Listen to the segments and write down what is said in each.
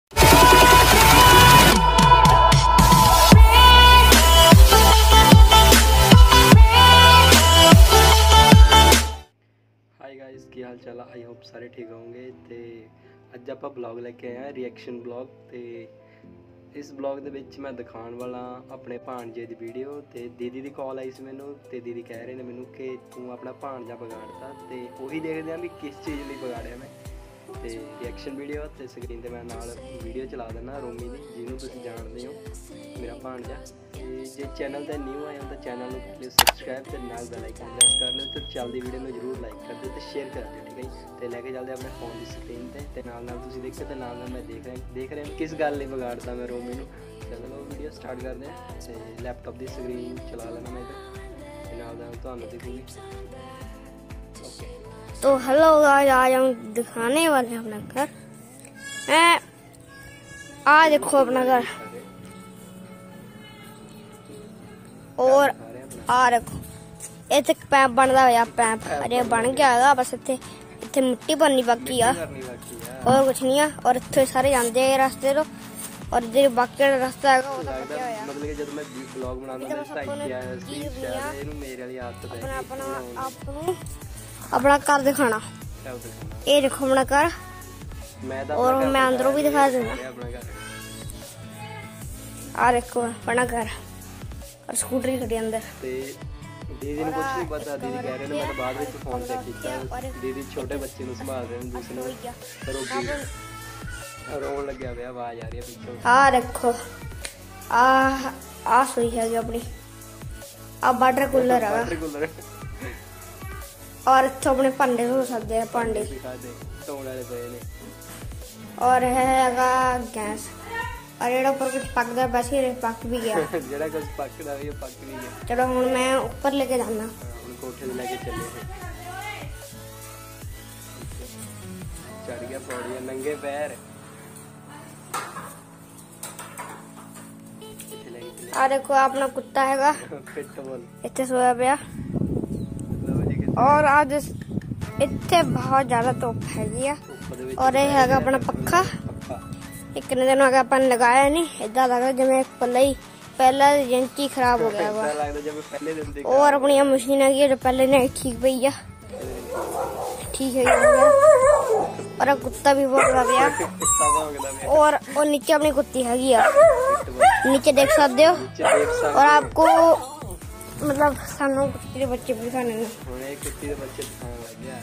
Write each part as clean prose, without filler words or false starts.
Hi guys, की हाल चाल? I hope सारे ठीक होंगे। तो अज आप ब्लॉग लेके आए हैं, रिएक्शन ब्लॉग। तो इस ब्लॉग के विच मैं दिखाने वाला अपने भाणजे की वीडियो। तो दीदी की कॉल आई सी मैनू, तो दीदी कह रहे हैं मैनू कि तू अपना भाणजा बिगाड़ता। तो उही देखते हैं भी किस चीज़ लिए बिगाड़िया मैं। तो रिएक्शन वीडियो तो स्क्रीन पर मैं नाल वीडियो चला देना रोमी की, जिन्होंने तुसीं जानते हो, मेरा भाणजा। जे चैनल पर न्यू आए हो तो चैनल को प्लीज़ सबसक्राइब तो नाल बेल आइकन प्रेस कर लो। तो चलती वीडियो में जरूर लाइक कर दो तो शेयर कर दो, ठीक है जी। तो लैके चलते अपने फोन की स्क्रीन पर, तो नाल तुसीं देखो तो नाल मैं देख रहे हैं किस गल नहीं बिगाड़ता मैं रोमी नूं। चलो वीडियो स्टार्ट करते हैं। तो लैपटॉप की स्क्रीन चला लेना मैं इधर, दिखूंगी। ओके तो हेलो गाइस, आज हम दिखाने वाले हैं अपना घर। मैं आज देखो अपना घर, और आ देखो इतने पैप बनता हुआ पैप अरे बन गया है, बस इतने मिट्टी भरनी बाकी आ और कुछ नहीं है। और इतने सारे जाते हैं रास्ते तो, और इधर बाकी रास्ता है मतलब कि जब मैं ब्लॉग अपना घर दिखाना। ये देखो अपना घर, और मैं अंदरों भी दिखा दूंगा। आ देखो अपना घर, और स्कूटरी खड़ी अंदर। दीदी ने कुछ नहीं पता, दीदी कह रहे हैं मैं बाद में फोन चेक किया। दीदी छोटे बच्चे को संभाल रहे हैं, दूसरे रोन लग गया, आवाज आ रही है पीछे। आ देखो आ सोई है अपनी, अब वाटर कूलर है, और इतने अपने भांडे धो सकते हैं, भांडे और है गैस। और जेड़ा ऊपर कुछ पकदा वैसे पक भी गया जेड़ा कुछ पकदा है पक भी गया। चलो हुण मैं ऊपर लेके जाना, हुण कोठे ते लेके चले चढ़ गया पौड़ियां नंगे पैर। आ देखो अपना कुत्ता हैगा इतने सोया पिया, और आज इतने बहुत ज्यादा धुप हैगी। और ये हैगा अपना पक्खा, एक दिन अगर अपन लगाया नहीं, इदा लगता जिवें पहला एजेंसी खराब हो गया वा। और अपनी मशीन है जो पहले नहीं ठीक पई है, ठीक है। और कुत्ता भी बहुत गया, और नीचे अपनी कुत्ती हैगी यार, नीचे देख सकते हो। और आपको मतलब सानू कुत्ती के बच्चे भी दिखाने हैं, कुत्ती के बच्चे दिखाने लग गया।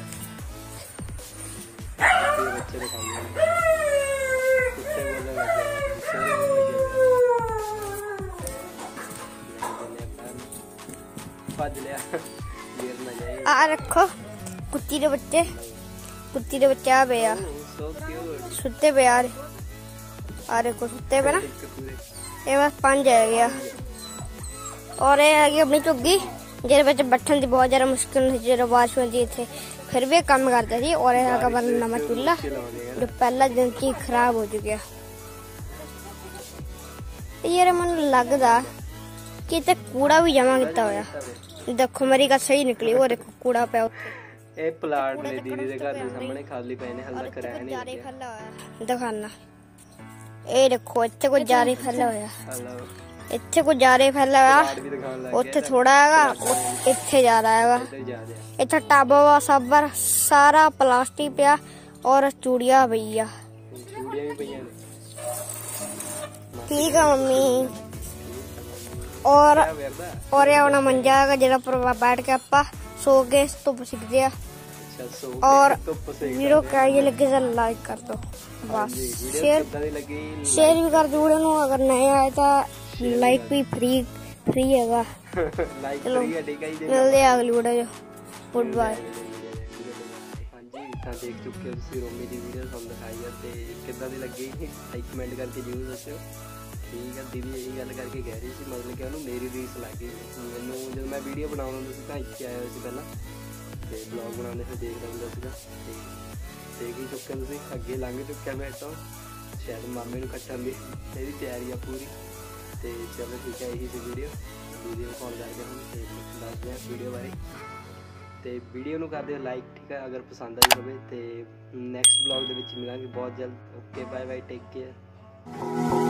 आ रखो कुत्ती के बच्चे आ पे यार, सुते पे यार। आ देखो सुते पे ना, ये बस 5 है गया। और ये है अपनी झुग्गी, जिस बच्चे बैठन की बहुत ज्यादा मुश्किल जो बारिश होती थे, फिर भी काम करते थे। और यह नवा चूल्हा जो पहला दिन की खराब हो चुका। यार मन लगता कि इतने कूड़ा भी जमा किया हुआ। देखो मेरी गल सही निकली, वो देखो कूड़ा पे ए प्लाट ने दीदी दे घर दे सामने खाली पे ने, हल्ला कराया नहीं दिखाना। ए देखो इतने कुछ जारी फैला होया, इतने कुछ जारे फैला हुआ, उत्थे थोड़ा हैगा, इतने ज्यादा हैगा। इतने टाबा वा साबर सारा प्लास्टिक पिया, और चूड़िया पईया। ठीक है मम्मी। और ये अपना मंजा है जेड़ा पर बैठ के आपा सो के धुप सिकते हैं। और वीडियो कैसी लगे तो लाइक कर दो, बस शेयर भी कर दो वीडियो। अगर नए आए तो लाइक भी फ्री हैगा। चलो मिलते हैं अगली वीडियो, गुड बाय। देख चुके हो रोमी की वीडियो तुहानू दिखाई है, तो किदां दी लगी लाइक कमेंट करके जरूर दस्सिओ। ठीक है, दीदी यही गल करके कह रही थी, मतलब कि उन्होंने मेरी रीस लग गई। मैनू जो मैं वीडियो बनाउंदा हुंदा सी तां इत्थे आया होया सी पहलां, ते ब्लॉग बनाउंदे फिर देखदा हुंदा सीगा। देख ही चुके तुसीं, अगे लंघ चुक्या मैं तो शायद मामे नूं कट्टण दी मेरी तैयारी आ पूरी। तो चलो ठीक है, यही सी वीडियो कॉल करके हम दसदे हैं वीडियो बारे। तो वीडियो नूं कर दिओ लाइक, ठीक है, अगर पसंद आई होवे। तो नैक्सट ब्लॉग दे विच मिलांगे बहुत जल्द। Okay bye bye, take care. Video.